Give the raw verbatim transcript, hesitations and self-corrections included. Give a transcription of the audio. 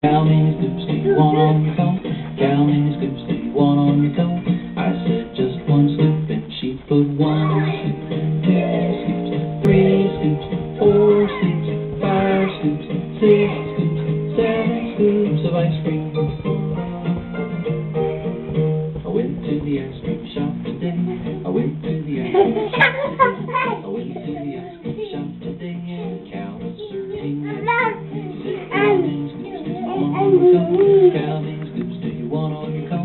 How many scoops do you want on your cone? How many scoops do you want on your cone? I said just one scoop, and she put one scoop, two scoops, three scoops, four scoops, five scoops, six scoops, seven scoops of ice cream. I went to the ice cream shop today. I went to the ice cream shop today. I went to the ice cream shop today, and the cow was serving ice cream. She said, how many scoops do you want on your cone? How many scoops do you want on your cone?